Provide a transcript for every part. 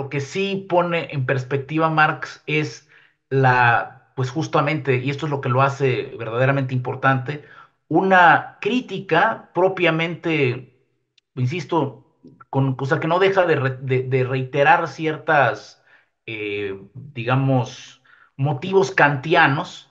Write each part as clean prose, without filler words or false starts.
lo que sí pone en perspectiva Marx es pues justamente, y esto es lo que lo hace verdaderamente importante, una crítica propiamente, insisto, o sea, que no deja de reiterar ciertas, digamos, motivos kantianos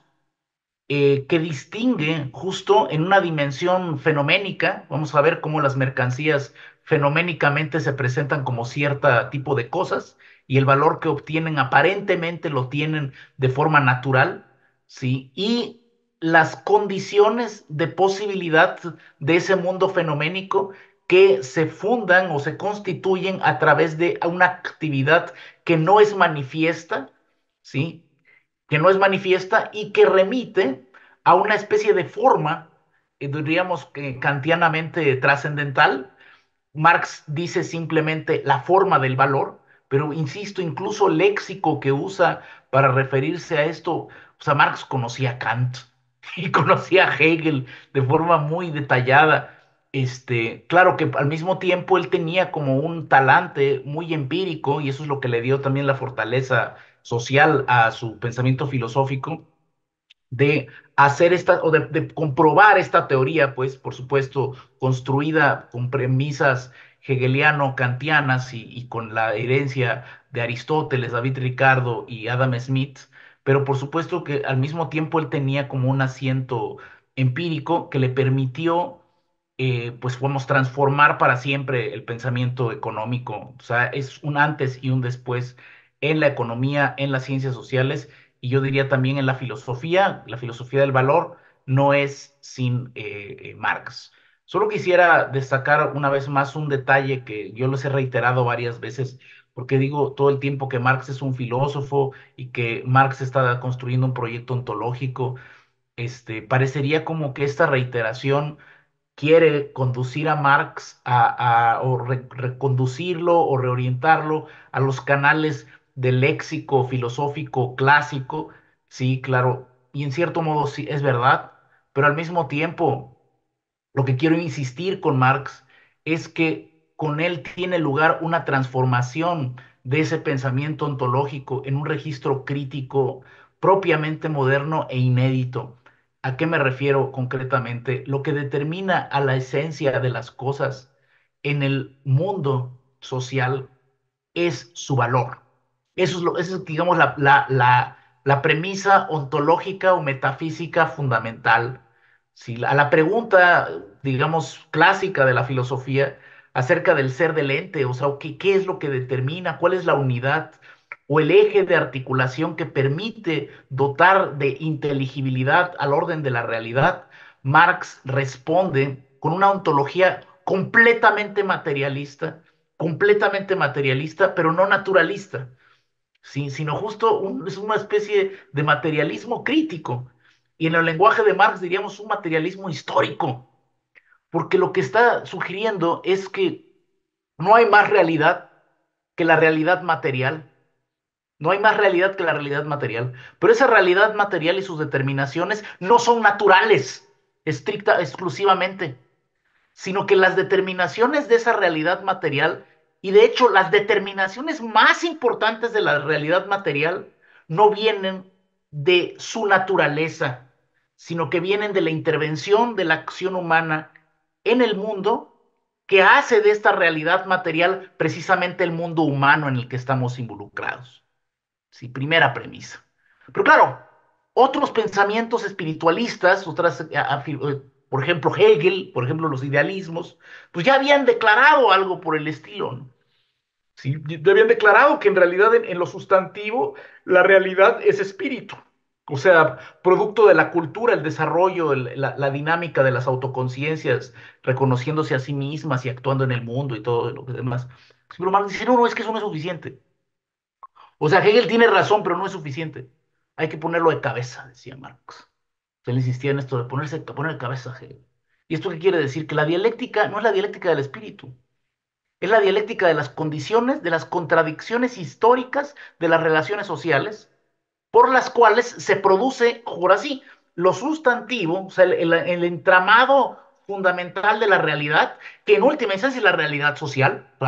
que distingue justo en una dimensión fenoménica. Vamos a ver cómo las mercancías fenoménicamente se presentan como cierto tipo de cosas y el valor que obtienen aparentemente lo tienen de forma natural, ¿sí? Y las condiciones de posibilidad de ese mundo fenoménico que se fundan o se constituyen a través de una actividad que no es manifiesta, ¿sí? Que no es manifiesta y que remite a una especie de forma, diríamos que kantianamente trascendental. Marx dice simplemente la forma del valor, pero insisto, incluso el léxico que usa para referirse a esto, o sea, Marx conocía a Kant y conocía a Hegel de forma muy detallada. Claro que al mismo tiempo él tenía como un talante muy empírico y eso es lo que le dio también la fortaleza social a su pensamiento filosófico de hacer esta o de comprobar esta teoría, pues, por supuesto, construida con premisas hegeliano-kantianas y con la herencia de Aristóteles, David Ricardo y Adam Smith, pero por supuesto que al mismo tiempo él tenía como un asiento empírico que le permitió, pues, vamos, transformar para siempre el pensamiento económico. O sea, es un antes y un después en la economía, en las ciencias sociales y yo diría también en la filosofía del valor no es sin Marx. Solo quisiera destacar una vez más un detalle que yo les he reiterado varias veces, porque digo todo el tiempo que Marx es un filósofo y que Marx está construyendo un proyecto ontológico. Parecería como que esta reiteración quiere conducir a Marx o reconducirlo o reorientarlo a los canales del léxico filosófico clásico, sí, claro, y en cierto modo sí es verdad, pero al mismo tiempo lo que quiero insistir con Marx es que con él tiene lugar una transformación de ese pensamiento ontológico en un registro crítico propiamente moderno e inédito. ¿A qué me refiero concretamente? Lo que determina a la esencia de las cosas en el mundo social es su valor. Eso es, digamos, la premisa ontológica o metafísica fundamental. Si a la pregunta, digamos, clásica de la filosofía acerca del ser del ente, o sea, ¿qué es lo que determina? ¿Cuál es la unidad o el eje de articulación que permite dotar de inteligibilidad al orden de la realidad? Marx responde con una ontología completamente materialista, pero no naturalista, ¿sí? Sino justo es una especie de materialismo crítico. Y en el lenguaje de Marx diríamos un materialismo histórico, porque lo que está sugiriendo es que no hay más realidad que la realidad material, no hay más realidad que la realidad material, pero esa realidad material y sus determinaciones no son naturales, exclusivamente, sino que las determinaciones de esa realidad material, y de hecho las determinaciones más importantes de la realidad material, no vienen de su naturaleza, sino que vienen de la intervención de la acción humana en el mundo que hace de esta realidad material precisamente el mundo humano en el que estamos involucrados. Sí, primera premisa. Pero claro, otros pensamientos espiritualistas, por ejemplo Hegel, por ejemplo los idealismos, pues ya habían declarado algo por el estilo, ¿no? Sí, ya habían declarado que en realidad en lo sustantivo la realidad es espíritu. O sea, producto de la cultura, el desarrollo, la dinámica de las autoconciencias, reconociéndose a sí mismas y actuando en el mundo y todo lo demás. Pero Marx dice, no, no, es que eso no es suficiente. O sea, Hegel tiene razón, pero no es suficiente. Hay que ponerlo de cabeza, decía Marx. Él insistía en esto de poner de cabeza a Hegel. ¿Y esto qué quiere decir? Que la dialéctica no es la dialéctica del espíritu, es la dialéctica de las condiciones, de las contradicciones históricas de las relaciones sociales, por las cuales se produce, ahora sí, lo sustantivo, o sea, el entramado fundamental de la realidad, que en última instancia es la realidad social, claro,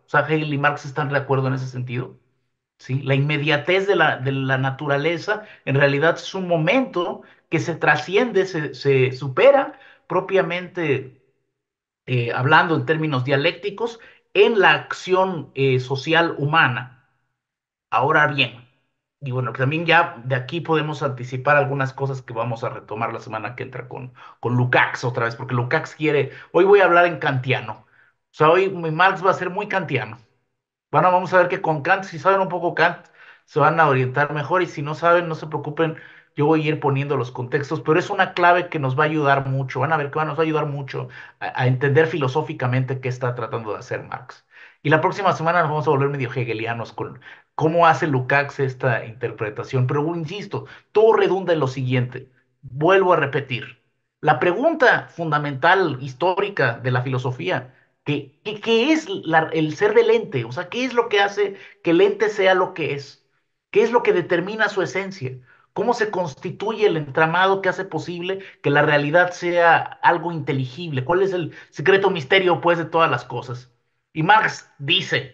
sea, Hegel y Marx están de acuerdo en ese sentido. ¿Sí? La inmediatez de la naturaleza en realidad es un momento que se trasciende, se supera propiamente, hablando en términos dialécticos, en la acción social humana. Ahora bien, y bueno, también ya de aquí podemos anticipar algunas cosas que vamos a retomar la semana que entra con Lukács otra vez, porque Lukács quiere, hoy voy a hablar en kantiano, o sea, hoy mi Marx va a ser muy kantiano. Bueno, vamos a ver que con Kant, si saben un poco Kant, se van a orientar mejor y si no saben, no se preocupen, yo voy a ir poniendo los contextos, pero es una clave que nos va a ayudar mucho, van a ver que nos va a ayudar mucho a entender filosóficamente qué está tratando de hacer Marx. Y la próxima semana nos vamos a volver medio hegelianos con cómo hace Lukács esta interpretación, pero insisto, todo redunda en lo siguiente, vuelvo a repetir, la pregunta fundamental histórica de la filosofía, ¿qué es el ser del ente? O sea, ¿qué es lo que hace que el ente sea lo que es? ¿Qué es lo que determina su esencia? ¿Cómo se constituye el entramado que hace posible que la realidad sea algo inteligible? ¿Cuál es el secreto misterio, pues, de todas las cosas? Y Marx dice,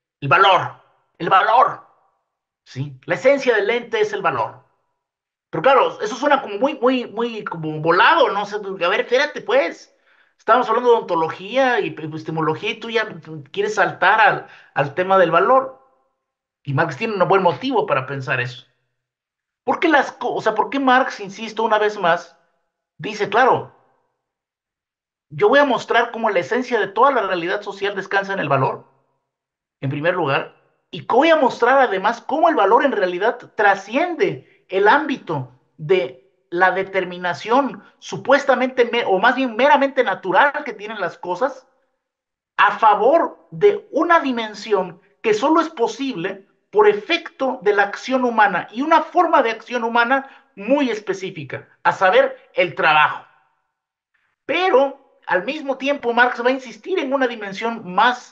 el valor, ¿sí? La esencia del ente es el valor. Pero claro, eso suena como muy como volado, ¿no? O sea, a ver, espérate, pues. Estamos hablando de ontología y epistemología y tú ya quieres saltar al tema del valor. Y Marx tiene un buen motivo para pensar eso. ¿Por qué o sea, por qué Marx, insisto una vez más, dice, claro, yo voy a mostrar cómo la esencia de toda la realidad social descansa en el valor, en primer lugar, y voy a mostrar además cómo el valor en realidad trasciende el ámbito de la determinación supuestamente, o más bien meramente natural que tienen las cosas, a favor de una dimensión que solo es posible por efecto de la acción humana y una forma de acción humana muy específica, a saber, el trabajo. Pero al mismo tiempo Marx va a insistir en una dimensión más,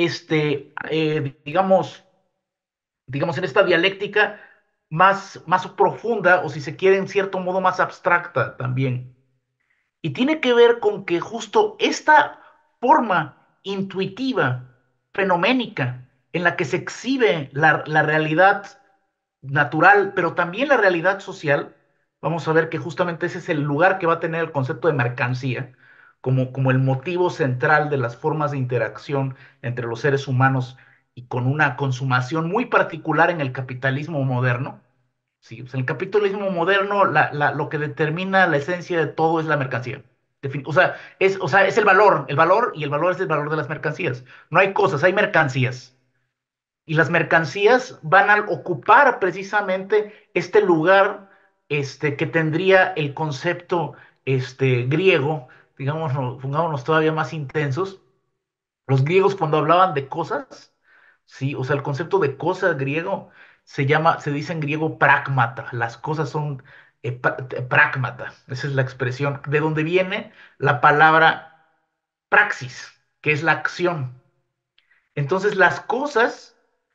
digamos, en esta dialéctica más profunda, o si se quiere, en cierto modo más abstracta también. Y tiene que ver con que justo esta forma intuitiva, fenoménica, en la que se exhibe la realidad natural, pero también la realidad social, vamos a ver que justamente ese es el lugar que va a tener el concepto de mercancía, como el motivo central de las formas de interacción entre los seres humanos y con una consumación muy particular en el capitalismo moderno. Sí, o sea, el capitalismo moderno, lo que determina la esencia de todo es la mercancía. O sea, es el valor, y el valor es el valor de las mercancías. No hay cosas, hay mercancías. Y las mercancías van a ocupar precisamente este lugar, que tendría el concepto, griego, digamos, pongámonos todavía más intensos. Los griegos cuando hablaban de cosas, sí, o sea, el concepto de cosa griego se dice en griego pragmata. Las cosas son pragmata. Esa es la expresión de donde viene la palabra praxis, que es la acción. Entonces, las cosas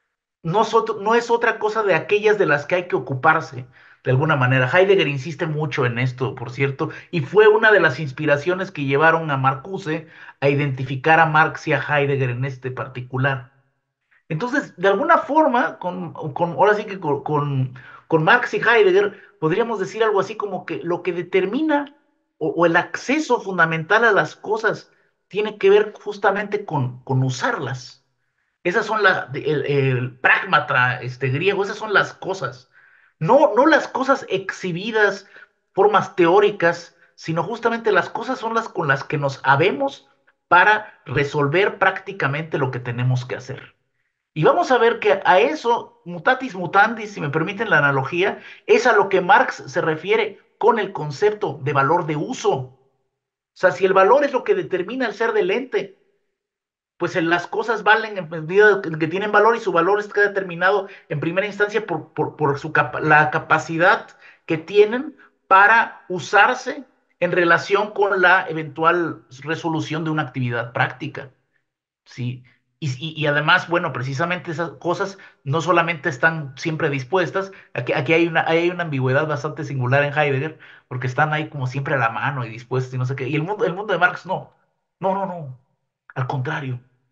no es otra cosa de aquellas de las que hay que ocuparse, de alguna manera. Heidegger insiste mucho en esto, por cierto, y fue una de las inspiraciones que llevaron a Marcuse a identificar a Marx y a Heidegger en este particular. Entonces, de alguna forma, ahora sí que con Marx y Heidegger, podríamos decir algo así como que lo que determina o el acceso fundamental a las cosas tiene que ver justamente con usarlas. Esas son el pragmata griego, esas son las cosas. No las cosas exhibidas, formas teóricas, sino justamente las cosas son las con las que nos habemos para resolver prácticamente lo que tenemos que hacer. Y vamos a ver que a eso, mutatis mutandis, si me permiten la analogía, es a lo que Marx se refiere con el concepto de valor de uso. O sea, si el valor es lo que determina el ser del ente, pues las cosas valen en medida en que tienen valor y su valor está determinado en primera instancia por la capacidad que tienen para usarse en relación con la eventual resolución de una actividad práctica. ¿Sí? Y además, bueno, precisamente esas cosas no solamente están siempre dispuestas, aquí hay una ambigüedad bastante singular en Heidegger, porque están ahí como siempre a la mano y dispuestas y no sé qué. Y el mundo de Marx no. No. Al contrario.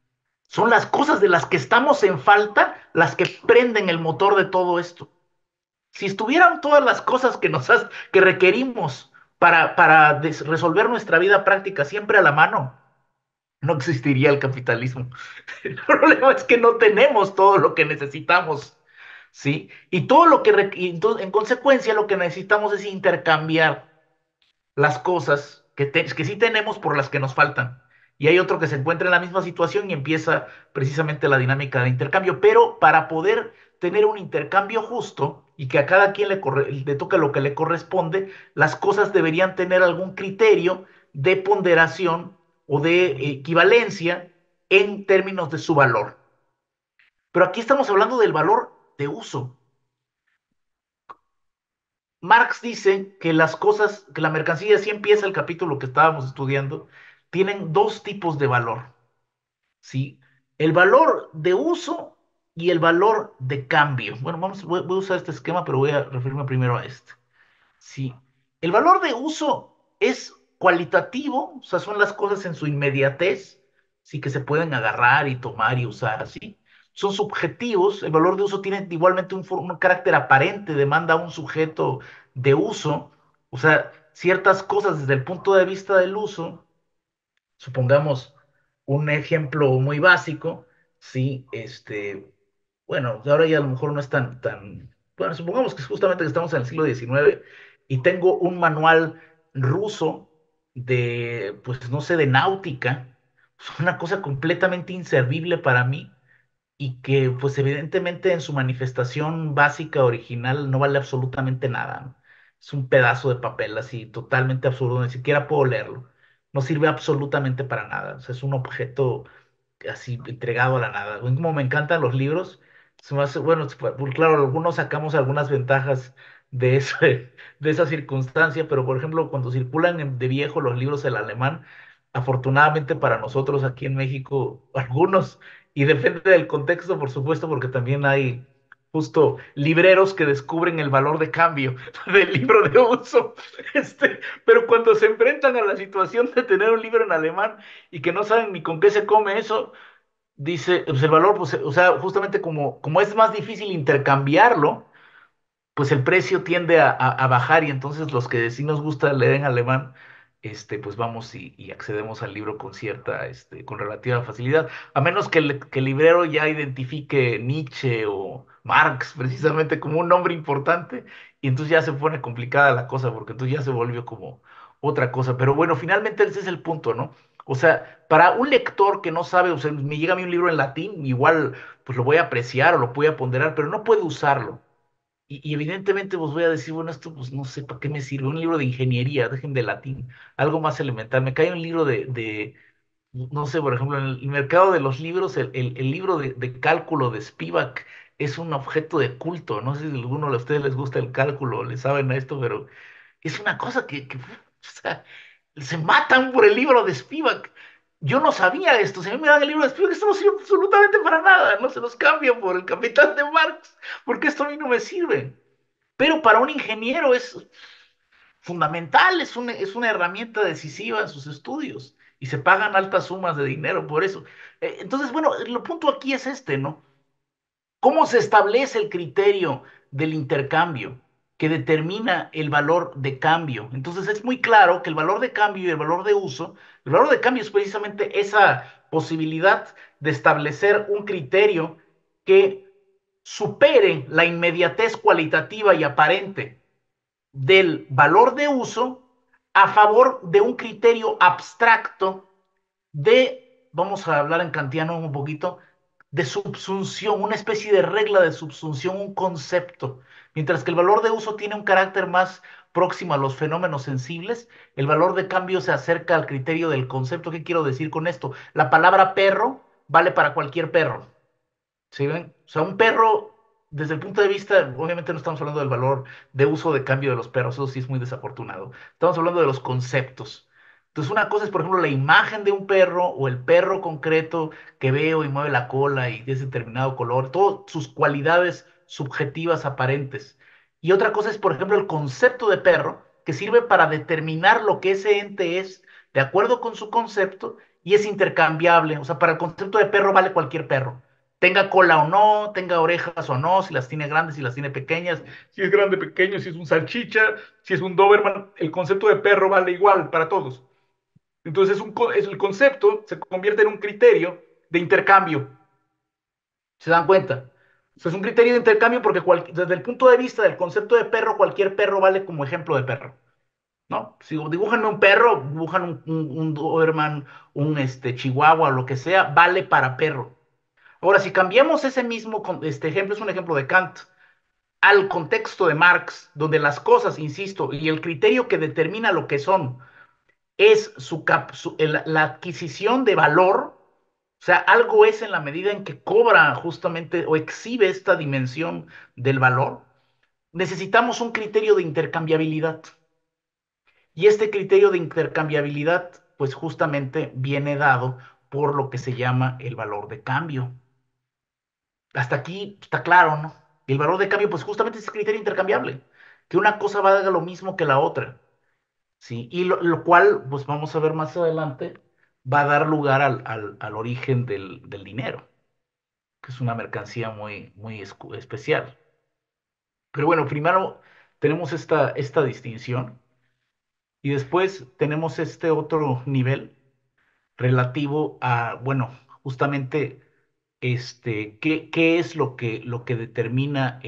Son las cosas de las que estamos en falta las que prenden el motor de todo esto. Si estuvieran todas las cosas que requerimos para resolver nuestra vida práctica siempre a la mano, no existiría el capitalismo. El problema es que no tenemos todo lo que necesitamos, ¿sí? Y todo lo que, y entonces, en consecuencia, lo que necesitamos es intercambiar las cosas que sí tenemos por las que nos faltan. Y hay otro que se encuentra en la misma situación y empieza precisamente la dinámica de intercambio. Pero para poder tener un intercambio justo y que a cada quien le toque lo que le corresponde, las cosas deberían tener algún criterio de ponderación o de equivalencia en términos de su valor. Pero aquí estamos hablando del valor de uso. Marx dice que las cosas, que la mercancía, así empieza el capítulo que estábamos estudiando, tienen dos tipos de valor, ¿sí? El valor de uso y el valor de cambio. Bueno, voy a usar este esquema, pero voy a referirme primero a este. Sí, el valor de uso es cualitativo, o sea, son las cosas en su inmediatez, sí que se pueden agarrar y tomar y usar así. Son subjetivos, el valor de uso tiene igualmente un carácter aparente, demanda un sujeto de uso, o sea, ciertas cosas desde el punto de vista del uso, supongamos un ejemplo muy básico, sí, bueno, ahora ya a lo mejor no es bueno, supongamos que es justamente que estamos en el siglo XIX y tengo un manual ruso de, pues no sé, de náutica, es una cosa completamente inservible para mí y que pues evidentemente en su manifestación básica original no vale absolutamente nada, ¿no? Es un pedazo de papel así totalmente absurdo, ni siquiera puedo leerlo. No sirve absolutamente para nada. O sea, es un objeto así entregado a la nada. Como me encantan los libros, se me hace, bueno, pues, claro, algunos sacamos algunas ventajas de eso, de esa circunstancia, pero por ejemplo, cuando circulan de viejo los libros del alemán, afortunadamente para nosotros aquí en México, algunos, y depende del contexto, por supuesto, porque también hay justo libreros que descubren el valor de cambio del libro de uso, pero cuando se enfrentan a la situación de tener un libro en alemán y que no saben ni con qué se come eso, dice, pues el valor, pues, o sea, justamente como es más difícil intercambiarlo, pues el precio tiende a bajar y entonces los que sí nos gusta leer en alemán, pues vamos y accedemos al libro con con relativa facilidad, a menos que el librero ya identifique Nietzsche o Marx precisamente como un nombre importante y entonces ya se pone complicada la cosa porque entonces ya se volvió como otra cosa. Pero bueno, finalmente ese es el punto, ¿no? O sea, para un lector que no sabe, o sea, me llega a mí un libro en latín, igual pues lo voy a apreciar o lo voy a ponderar, pero no puede usarlo. Y evidentemente pues voy a decir, bueno, esto pues no sé para qué me sirve. Un libro de ingeniería, dejen de latín, algo más elemental. Me cae un libro no sé, por ejemplo, en el mercado de los libros, el libro de cálculo de Spivak es un objeto de culto. No sé si a alguno de ustedes les gusta el cálculo, le saben a esto, pero es una cosa o sea, se matan por el libro de Spivak. Yo no sabía esto, si a mí me dan el libro de Spivak, esto no sirve absolutamente para nada, no se los cambio por el Capitán de Marx, porque esto a mí no me sirve. Pero para un ingeniero es fundamental, es una herramienta decisiva en sus estudios y se pagan altas sumas de dinero por eso. Entonces, bueno, el punto aquí es ¿no? ¿Cómo se establece el criterio del intercambio que determina el valor de cambio? Entonces es muy claro que el valor de cambio y el valor de uso, el valor de cambio es precisamente esa posibilidad de establecer un criterio que supere la inmediatez cualitativa y aparente del valor de uso a favor de un criterio abstracto vamos a hablar en kantiano un poquito, de subsunción, una especie de regla de subsunción, un concepto. Mientras que el valor de uso tiene un carácter más próximo a los fenómenos sensibles, el valor de cambio se acerca al criterio del concepto. ¿Qué quiero decir con esto? La palabra perro vale para cualquier perro. ¿Sí ven? O sea, un perro, desde el punto de vista, obviamente no estamos hablando del valor de uso de cambio de los perros, eso sí es muy desafortunado. Estamos hablando de los conceptos. Entonces, una cosa es, por ejemplo, la imagen de un perro o el perro concreto que veo y mueve la cola y es determinado color, todas sus cualidades subjetivas aparentes. Y otra cosa es, por ejemplo, el concepto de perro que sirve para determinar lo que ese ente es de acuerdo con su concepto y es intercambiable. O sea, para el concepto de perro vale cualquier perro. Tenga cola o no, tenga orejas o no, si las tiene grandes, si las tiene pequeñas, si es grande, pequeño, si es un salchicha, si es un Doberman, el concepto de perro vale igual para todos. Entonces el concepto se convierte en un criterio de intercambio. ¿Se dan cuenta? O sea, es un criterio de intercambio porque desde el punto de vista del concepto de perro, cualquier perro vale como ejemplo de perro. ¿No? Si dibujanme un perro, dibujan un Doberman, un Chihuahua o lo que sea, vale para perro. Ahora, si cambiamos ese mismo ejemplo, es un ejemplo de Kant, al contexto de Marx, donde las cosas, insisto, y el criterio que determina lo que son es la adquisición de valor, o sea, algo es en la medida en que cobra justamente o exhibe esta dimensión del valor, necesitamos un criterio de intercambiabilidad. Y este criterio de intercambiabilidad, pues justamente viene dado por lo que se llama el valor de cambio. Hasta aquí está claro, ¿no? Y el valor de cambio, pues justamente es criterio intercambiable, que una cosa valga lo mismo que la otra, ¿sí? Y lo cual, pues vamos a ver más adelante, va a dar lugar al origen del dinero, que es una mercancía muy, muy especial. Pero bueno, primero tenemos esta distinción y después tenemos este otro nivel relativo a, bueno, justamente, qué es lo que determina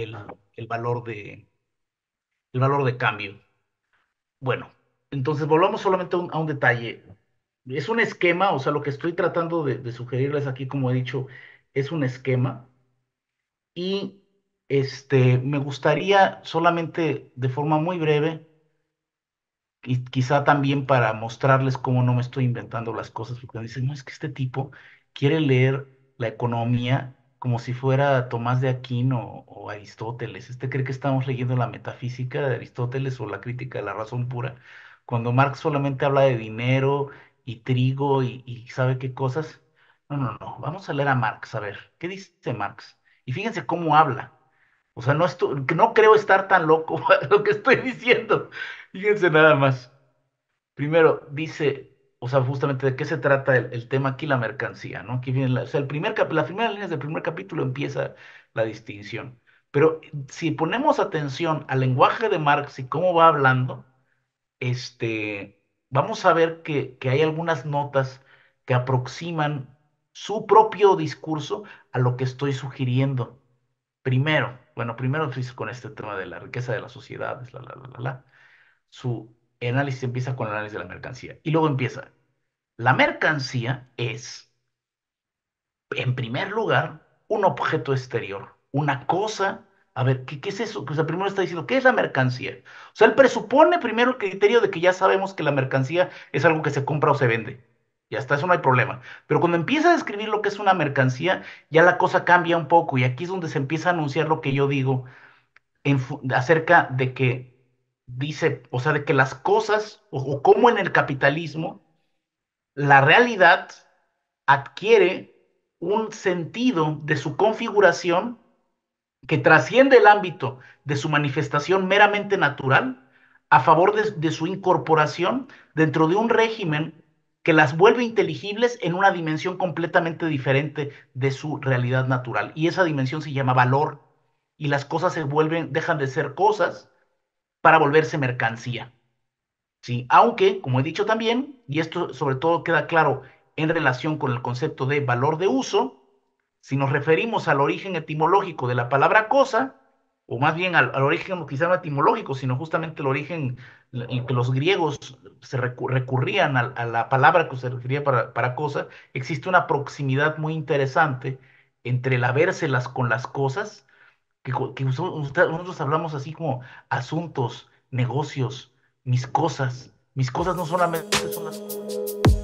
el valor de cambio. Bueno, entonces volvamos solamente a un detalle. Es un esquema, o sea, lo que estoy tratando de sugerirles aquí, como he dicho, es un esquema y me gustaría solamente de forma muy breve y quizá también para mostrarles cómo no me estoy inventando las cosas, porque me dicen, no, es que este tipo quiere leer la economía como si fuera Tomás de Aquino o Aristóteles. Cree que estamos leyendo la metafísica de Aristóteles o la crítica de la razón pura, cuando Marx solamente habla de dinero y trigo y sabe qué cosas. No, no, no, vamos a leer a Marx, a ver, ¿qué dice Marx? Y fíjense cómo habla. O sea, no creo estar tan loco lo que estoy diciendo. Fíjense nada más. Primero, dice, o sea, justamente de qué se trata el tema aquí, la mercancía, ¿no? Aquí viene o sea, las primeras líneas del primer capítulo empieza la distinción. Pero si ponemos atención al lenguaje de Marx y cómo va hablando, vamos a ver que hay algunas notas que aproximan su propio discurso a lo que estoy sugiriendo. Primero, bueno, primero pues, con este tema de la riqueza de las sociedades, su análisis empieza con el análisis de la mercancía. Y luego empieza, la mercancía es, en primer lugar, un objeto exterior, una cosa. A ver, ¿qué es eso? O sea, primero está diciendo, ¿qué es la mercancía? O sea, él presupone primero el criterio de que ya sabemos que la mercancía es algo que se compra o se vende. Y hasta eso no hay problema. Pero cuando empieza a describir lo que es una mercancía, ya la cosa cambia un poco y aquí es donde se empieza a anunciar lo que yo digo acerca de que dice, o sea, de que las cosas, o cómo en el capitalismo, la realidad adquiere un sentido de su configuración que trasciende el ámbito de su manifestación meramente natural a favor de su incorporación dentro de un régimen que las vuelve inteligibles en una dimensión completamente diferente de su realidad natural. Y esa dimensión se llama valor. Y las cosas dejan de ser cosas para volverse mercancía. ¿Sí? Aunque, como he dicho también, y esto sobre todo queda claro en relación con el concepto de valor de uso, si nos referimos al origen etimológico de la palabra cosa, o más bien al origen quizá no etimológico, sino justamente el origen en que los griegos recurrían a la palabra que se refería para cosa, existe una proximidad muy interesante entre el habérselas con las cosas que nosotros hablamos así como asuntos, negocios, mis cosas. Mis cosas no solamente son las cosas.